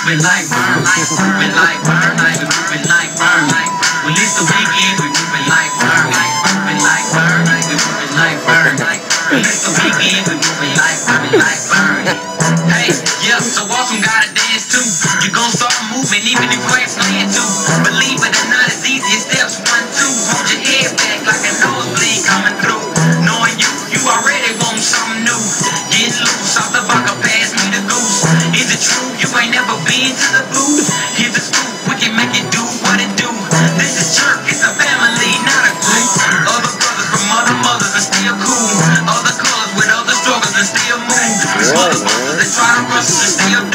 moving like burn, moving like burn, moving like burn. When it's the weekend, we moving like burn, moving like burn, we moving like burn. When it's the weekend, we moving like burn. Hey, yeah, so awesome, gotta dance too. You gon' start moving even if you ain't playing to. Believe it or not, it's easy steps 1, 2. Hold your head back like a nosebleed coming through. Knowing you already want something new. Get loose off the vodka, pass me the goose. Is it true you ain't never been to the booth? Here's the scoop, we can make it do what it do. This is church, it's a family, not a group. Other brothers from other mothers are still cool. Other colors with other struggles and still move. Other brothers that try to rustle and still do.